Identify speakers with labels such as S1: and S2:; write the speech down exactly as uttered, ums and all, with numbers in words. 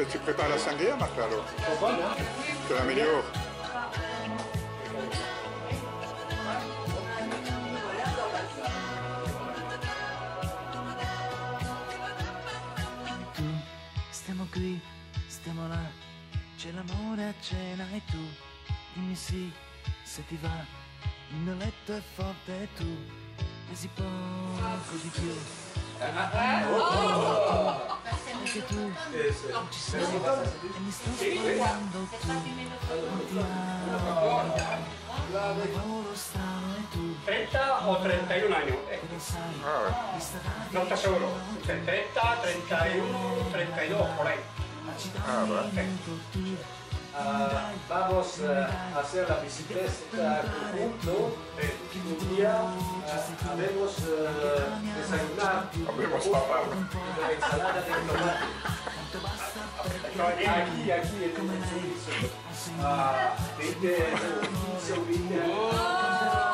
S1: tu prépares la sangria, Martha, alors? C'est la meilleure.
S2: Stiamo qui, stiamo là, c'è l'amore a cena e tu dimmi sì, se ti va, il mio letto è forte e tu pesi poco di più. Perché tu non ci sei e mi sto sbagliando, tu non ti amo, lavoro strano e tu
S3: treinta o treinta y un años. Eh.
S1: Ah,
S3: No te aseguro. treinta, treinta y uno, treinta y dos, por ahí.
S1: ah, ouais.
S4: Uh, vamos uh, a hacer la bicicleta conjunto. Un día uh, habemos uh, desayunar
S1: Habemos papá.
S4: una ensalada de tomate. Aquí, aquí en el suizo. Uh, veinte, quince o veinte años.